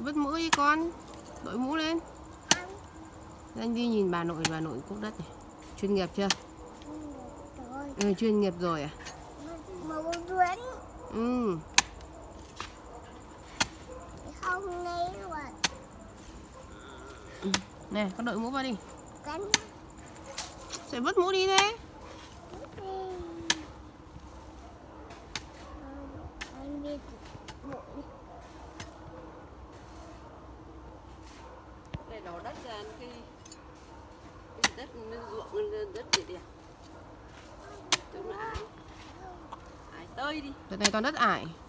Vứt mũ đi con. Đội mũ lên. Anh đi nhìn bà nội cuốc đất này. Chuyên nghiệp chưa? Ừ, chuyên nghiệp rồi à? Ừ. Không nghe rồi. Nè, con đội mũ vào đi. Sẽ vứt mũ đi thế. Để đổ đất ra cái đất ruộng đất gì đẹp. Chỗ nó ải tơi đi. Đất này toàn đất ải.